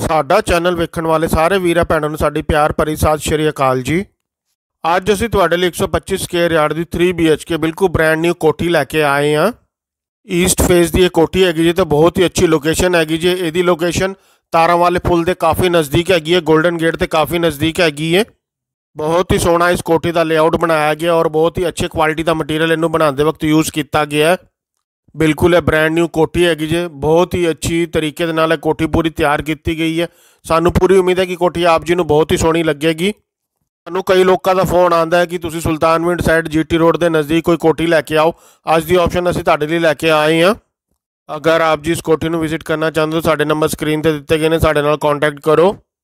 ਸਾਡਾ ਚੈਨਲ ਵੇਖਣ ਵਾਲੇ ਸਾਰੇ ਵੀਰਾਂ ਭੈਣਾਂ ਨੂੰ ਸਾਡੀ ਪਿਆਰ ਭਰੀ ਸਤਿ ਸ਼੍ਰੀ ਅਕਾਲ ਜੀ। ਅੱਜ ਅਸੀਂ ਤੁਹਾਡੇ ਲਈ 125 ਸਕੁਅਰ ਯਾਰਡ ਦੀ 3 BHK ਬਿਲਕੁਲ ਬ੍ਰਾਂਡ ਨਿਊ ਕੋਠੀ ਲੈ ਕੇ ਆਏ ਹਾਂ। ਈਸਟ ਫੇਸ ਦੀ ਇਹ ਕੋਠੀ ਹੈਗੀ ਜੀ ਤੇ ਬਹੁਤ ਹੀ ਅੱਛੀ ਲੋਕੇਸ਼ਨ ਹੈਗੀ ਜੀ। ਇਹਦੀ ਲੋਕੇਸ਼ਨ ਤਾਰਾਂ ਵਾਲੇ ਪੁਲ ਦੇ ਕਾफ़ी ਨਜ਼ਦੀਕ हैगी है, गोल्डन गेट के काफ़ी नज़दीक हैगी है। बहुत ही सोहना इस कोठी का लेआउट बनाया गया और बहुत ही अच्छे क्वालिटी का मटीरियल इनू बनाते वक्त यूज़ किया गया है। बिल्कुल ये ब्रांड न्यू कोठी हैगी जी, बहुत ही अच्छी तरीके दे नाल कोठी पूरी तैयार की गई है। सानू पूरी उम्मीद है कि कोठी आप जी नू बहुत ही सोहनी लगेगी। सानू कई लोगों का फोन आता है कि तुसीं सुल्तानविंड साइड GT रोड के नज़दीक कोई कोठी लैके आओ। अज की ऑप्शन असीं तुहाडे लई लैके आए हैं। अगर आप जी इस कोठी नू विजिट करना चाहते हो, साडे नंबर स्क्रीन पर दिते गए हैं, साडे नाल कॉन्टैक्ट करो।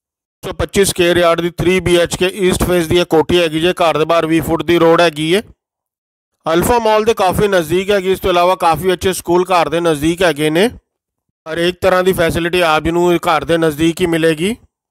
125 स्कुअर यार्ड की 3 BHK ईस्ट फेस की कोठी हैगी जी। घर के बाहर 20 फुट की रोड हैगी है। अल्फा मॉल के काफ़ी नज़दीक हैगी। इस तो इलावा काफ़ी अच्छे स्कूल घर के नज़दीक हैगे ने। हर एक तरह की फैसिलिटी आप जी नू घर के नज़दीक ही मिलेगी।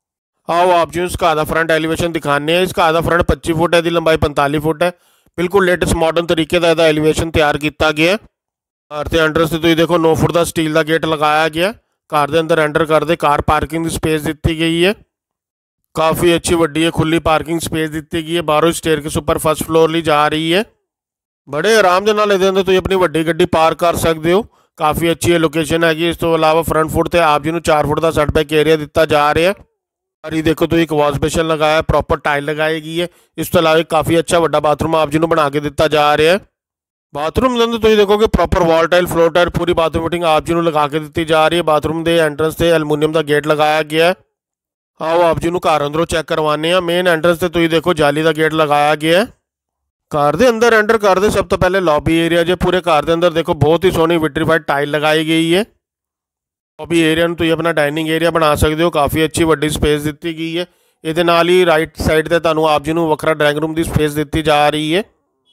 आओ आप जी इस घर का फ्रंट एलिवेशन दिखाने। इस घर का फ्रंट 25 फुट है, इसकी लंबाई 45 फुट है। बिल्कुल लेटेस्ट मॉडर्न तरीके का एलिवेशन तैयार किया गया है। घर के एंट्रेंस से तुम देखो 9 फुट का स्टील का गेट लगाया गया। घर के अंदर एंटर करते कार पार्किंग की स्पेस दी गई है। काफ़ी अच्छी वड्डी है खुली पार्किंग स्पेस दी गई है। बाहरों स्टेयरकेस उपर फर्स्ट फ्लोर ली जा रही है। बड़े आराम के नाल इहदे अंदर तुसीं अपनी वड्डी गड्डी पार्क कर सकते हो। काफ़ी अच्छी है लोकेशन हैगी। इस तो अलावा फ्रंट फुट से आप जी नू 4 फुट का सैटबैक एरिया दिता जा रहा है। और ये देखो तो एक वॉश बेसिन लगाया, प्रॉपर टाइल लगाई गई है। इस तो अलावा काफ़ी अच्छा वड्डा बाथरूम आप जी नू बना के दिता जा रहा है। बाथरूम के अंदर तुम देखोगे proper wall tile floor tile पूरी बाथरूम फिटिंग आप जी नू लगा के दी जा रही है। बाथरूम के एंट्रेंस से एलमूनीयम का गेट लगाया गया है। आओ आप जी नू घर अंदरों चैक करवाने। मेन एंट्रेंस से तुम देखो जाली का गेट लगाया गया है। घर के अंदर एंटर करते सब तो पहले लॉबी एरिया जो पूरे घर के अंदर देखो बहुत ही सोहनी विट्रीफाइड टाइल लगाई गई है। लॉबी एरिया में तुम अपना डाइनिंग एरिया बना सकते हो। काफ़ी अच्छी वड्डी स्पेस दी गई है। ये ही राइट साइड से तुहानू आप जी नू वखरा ड्राइंग रूम की स्पेस दी जा रही है।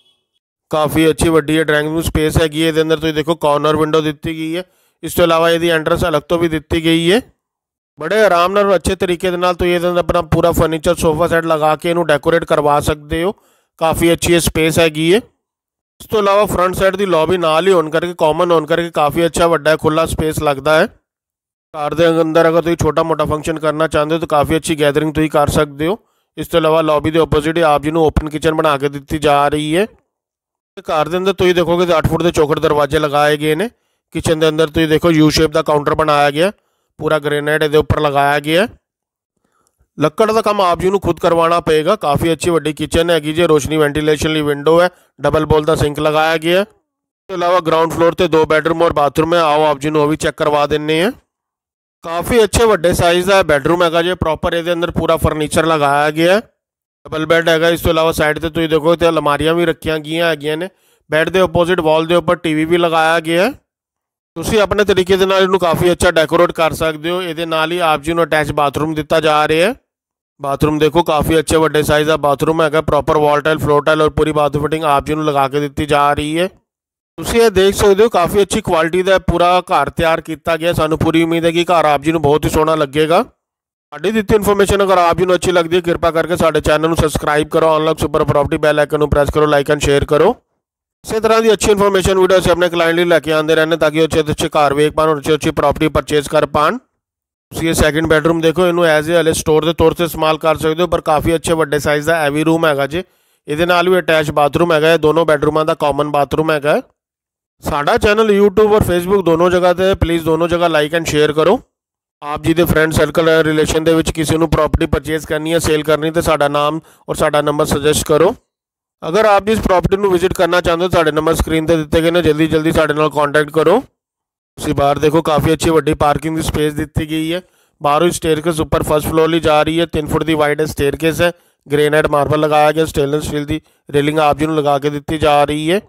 काफ़ी अच्छी वड्डी है ड्राइंग रूम स्पेस हैगी। ये अंदर तुम देखो कॉर्नर विंडो दी गई है। इस तो अलावा यदि एंट्रेंस अलग तो भी दी गई है। बड़े आराम और अच्छे तरीके तो ये अपना पूरा फर्नीचर सोफा सेट लगा के इनू डेकोरेट करवा सकते हो। काफ़ी अच्छी स्पेस हैगी है। इस तो अलावा फ्रंट साइड की लॉबी नाल ही होने करके कॉमन होने करके काफ़ी अच्छा वड्डा खुला स्पेस लगता है। घर के अंदर अगर तुम छोटा मोटा फंक्शन करना चाहते हो तो काफ़ी अच्छी गैदरिंग तुम कर सकते हो। इस तो अलावा लॉबी के ओपोजिट आप जी ओपन किचन बना के दी जा रही है। घर के अंदर तुम देखोगे तो 8 फुट के चौखट दरवाजे लगाए गए हैं। किचन के अंदर तुम देखो यू शेप का काउंटर बनाया गया, पूरा ग्रेनाइट ये उपर लगाया गया। लक्कड़ का काम आप जी खुद करवाना पेगा। काफ़ी अच्छी वड्डी किचन हैगी जी। रोशनी वेंटिलेशन ली विंडो है, डबल बॉल का सिंक लगाया गया है। इसके अलावा ग्राउंड फ्लोर पर 2 बेडरूम और बाथरूम है। आओ आप जी वो भी चेक करवा देने हैं। काफ़ी अच्छे वड्डे साइज़ का बेडरूम हैगा जी। प्रॉपर ये अंदर पूरा फर्नीचर लगाया गया है। डबल बैड है। इस तो अलावा साइड से तुम देखो तो अलमारियां भी रखिया गई ने। बैड के ओपोजिट वॉल के उपर TV भी लगाया गया है। तुम अपने तरीके काफ़ी अच्छा डेकोरेट कर सकते हो। ये ही आप जी अटैच बाथरूम दिता जा रहा है। बाथरूम देखो काफ़ी अच्छे वड्डे साइज़ का बाथरूम है। Proper wall tile floor tile और पूरी बाथरूम फिटिंग आप जी लगा के दी जा रही है। तुम ये देख सकते हो काफ़ी अच्छी क्वालिटी का पूरा घर तैयार किया गया। सानू पूरी उम्मीद है कि घर आप जी बहुत ही सोहना लगेगा। साड़ी दी इन्फॉर्मेशन अगर आप जी अच्छी लगती है कृपा करके साडे चैनल को सबसक्राइब करो। Online super property bell icon press करो, लाइक एंड शेयर करो। इसी तरह की अच्छी इन्फॉर्मेशन वीडियो से अपने क्लाइंट लिए लैके आते रहने ताकि अच्छे घर वेख पान और अच्छी प्रॉपर्टी परचेज कर पान। ये सैकेंड बेडरूम देखो, इनू एज ए हले स्टोर के तौर पर इस्तेमाल कर सकते हो, पर काफ़ी अच्छे वड्डे साइज़ का हैवी रूम हैगा जी। ये भी अटैच बाथरूम है। दोनों बेडरूमों का कॉमन बाथरूम है। साडा चैनल यूट्यूब और फेसबुक दोनों जगह पर प्लीज़ दोनों जगह लाइक एंड शेयर करो। आप जी के फ्रेंड सर्कल रिलेशन के किसी को प्रॉपर्टी परचेज करनी है, सेल करनी, तो साडा नाम और साडा नंबर सजेस्ट करो। अगर आप जी इस प्रॉपर्टी को विजिट करना चाहते हो तो साडे नंबर स्क्रीन पर दिते गए हैं। जल्दी जल्दी साडे नाल कॉन्टैक्ट करो। उसी बाहर देखो काफ़ी अच्छी वड्डी पार्किंग की स्पेस दी गई है। बाहरों स्टेयरकेस उपर फर्स्ट फ्लोर ली जा रही है। 3 फुट की वाइड स्टेयरकेस है। ग्रेनाइट मार्बल लगाया गया। स्टेनलेस स्टील की रेलिंग आप जी लगा के दी जा रही है।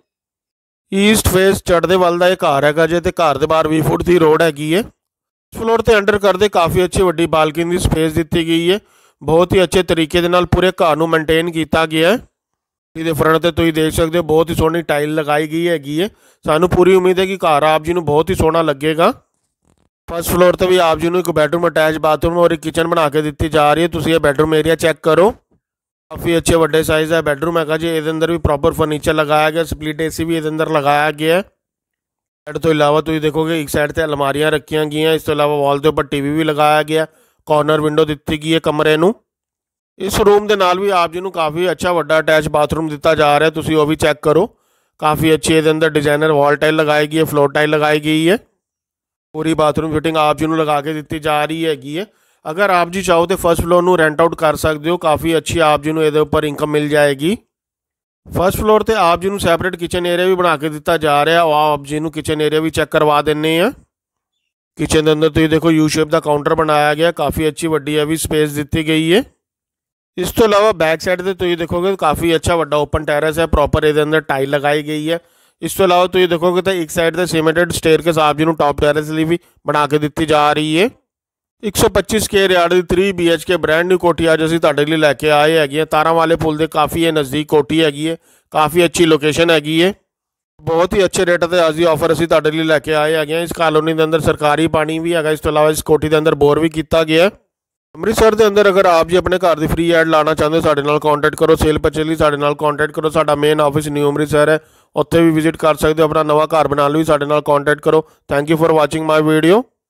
ईस्ट फेस चढ़ते वाल का एक घर है जी। घर के बाहर 20 फुट की रोड हैगी है। फ्लोर से एंटर करते काफ़ी अच्छी वड्डी बालकनी की स्पेस दी गई है। बहुत ही अच्छे तरीके पूरे घर को मेनटेन किया गया है। ये फ्रंट से तुम देख सकते हो बहुत ही सोहनी टाइल लगाई गई है। सानू पूरी उम्मीद है कि घर आप जी बहुत ही सोहना लगेगा। फर्स्ट फ्लोर पर भी आप जी एक बैडरूम अटैच बाथरूम और एक किचन बना के दी जा रही है। तुम ये बैडरूम एरिया चेक करो। काफ़ी अच्छे वड्डे साइज़ का बेडरूम है जी। ये अंदर भी प्रॉपर फर्नीचर लगाया गया। स्प्लिट AC भी ये अंदर लगाया गया है। साइड तो अलावा तुम देखोगे एक साइड से अलमारियां रखी गई। इस तो अलावा वॉल के उपर TV भी लगाया गया। ਕਾਰਨਰ ਵਿੰਡੋ ਦਿੱਤੀ ਗਈ ਹੈ ਕਮਰੇ ਨੂੰ। ਇਸ ਰੂਮ ਦੇ ਨਾਲ ਵੀ ਆਪ ਜੀ ਨੂੰ ਕਾਫੀ ਅੱਛਾ ਵੱਡਾ ਅਟੈਚ ਬਾਥਰੂਮ ਦਿੱਤਾ ਜਾ ਰਿਹਾ, ਤੁਸੀਂ ਉਹ ਵੀ ਚੈੱਕ ਕਰੋ। ਕਾਫੀ ਅੱਛੀ ਇਹਦੇ ਅੰਦਰ ਡਿਜ਼ਾਈਨਰ ਵਾਲ ਟਾइल लगाई गई है, फ्लोर टाइल लगाई गई है। पूरी बाथरूम फिटिंग आप जी ਨੂੰ लगा के ਦਿੱਤੀ ਜਾ ਰਹੀ ਹੈਗੀ ਹੈ। अगर आप जी चाहो तो फर्स्ट फ्लोर ਨੂੰ ਰੈਂਟ ਆਊਟ ਕਰ ਸਕਦੇ ਹੋ, ਕਾਫੀ ਅੱਛੀ ਆਪ ਜੀ ਨੂੰ ਇਹਦੇ ਉੱਪਰ ਇਨਕਮ ਮਿਲ ਜਾਏਗੀ। ਫਸਟ ਫਲੋਰ ਤੇ ਆਪ ਜੀ ਨੂੰ ਸੈਪਰੇਟ ਕਿਚਨ ਏਰੀਆ ਵੀ ਬਣਾ ਕੇ ਦਿੱਤਾ ਜਾ ਰਿਹਾ। ਉਹ ਆਪ ਜੀ ਨੂੰ ਕਿਚਨ ਏਰੀਆ ਵੀ ਚੈੱਕ ਕਰਵਾ ਦਿੰਨੇ ਆ। ਕਿਚਨ ਦੇ ਅੰਦਰ ਤੁਸੀਂ ਦੇਖੋ ਯੂ ਸ਼ੇਪ ਦਾ ਕਾਊਂਟਰ ਬਣਾਇਆ ਗਿਆ, ਕਾਫੀ ਅੱਛੀ ਵੱਡੀ ਹੈ ਵੀ ਸਪੇਸ ਦਿੱਤੀ ਗਈ ਹੈ। ਇਸ ਤੋਂ ਇਲਾਵਾ ਬੈਕ ਸਾਈਡ ਤੇ ਤੁਸੀਂ ਦੇਖੋਗੇ ਕਾਫੀ ਅੱਛਾ ਵੱਡਾ ਓਪਨ ਟੈਰੇਸ ਹੈ, ਪ੍ਰੋਪਰ ਇਹਦੇ ਅੰਦਰ ਟਾइल ਲਗਾਈ ਗਈ ਹੈ। ਇਸ ਤੋਂ ਇਲਾਵਾ ਤੁਸੀਂ ਦੇਖੋਗੇ ਤਾਂ ਇੱਕ ਸਾਈਡ ਤੇ ਸੀਮੈਂਟਡ ਸਟੇਅਰਕੇਸ ਆਪ ਜੀ ਨੂੰ ਟੌਪ ਟੈਰੇਸ ਲਈ ਵੀ ਬਣਾ ਕੇ ਦਿੱਤੀ ਜਾ ਰਹੀ ਹੈ। 125 ਸਕੁਅਰ ਯਾਰਡ ਦੀ 3 BHK ਬ੍ਰੈਂਡ ਨਿਊ ਕੋਠੀ ਅੱਜ ਅਸੀਂ ਤੁਹਾਡੇ ਲਈ ਲੈ ਕੇ ਆਏ ਹੈਗੇ ਆ। ਤਾਰਾਂ ਵਾਲੇ ਪੁਲ ਦੇ ਕਾਫੀ ਨਜ਼ਦੀਕ ਕੋਠੀ ਹੈਗੀ ਹੈ, ਕਾਫੀ ਅੱਛੀ ਲੋਕੇਸ਼ਨ ਹੈਗੀ ਹੈ। ਬਹੁਤ ਹੀ ਅੱਛੇ ਰੇਟ ਤੇ ਅੱਜ ਦੀ ਆਫਰ ਅਸੀਂ ਤੁਹਾਡੇ ਲਈ ਲੈ ਕੇ ਆਏ ਹੈਗੇ ਆ। ਇਸ ਕਾਲੋਨੀ ਦੇ ਅੰਦਰ ਸਰਕਾਰੀ ਪਾਣੀ ਵੀ ਹੈਗਾ। ਇਸ ਤੋਂ ਇਲਾਵਾ ਇਸ ਕੋਠੀ ਦੇ ਅੰਦਰ ਬੋਰ ਵੀ ਕੀਤਾ ਗਿਆ। ਅੰਮ੍ਰਿਤਸਰ ਦੇ ਅੰਦਰ ਅਗਰ ਆਪ ਜੀ ਆਪਣੇ ਘਰ ਦੀ ਫ੍ਰੀ ਐਡ ਲਾਣਾ ਚਾਹੁੰਦੇ ਹੋ ਸਾਡੇ ਨਾਲ ਕੰਟੈਕਟ ਕਰੋ। ਸੇਲ ਪਰਚੇਸ ਲਈ ਸਾਡੇ ਨਾਲ ਕੰਟੈਕਟ ਕਰੋ। ਸਾਡਾ ਮੇਨ ਆਫਿਸ ਨਿਊ ਅੰਮ੍ਰਿਤਸਰ ਹੈ, ਉੱਥੇ ਵੀ ਵਿਜ਼ਿਟ ਕਰ ਸਕਦੇ ਹੋ। ਆਪਣਾ ਨਵਾਂ ਘਰ ਬਣਾਉਣ ਲਈ ਸਾਡੇ ਨਾਲ ਕੰਟੈਕਟ ਕਰੋ। Thank you for watching my video.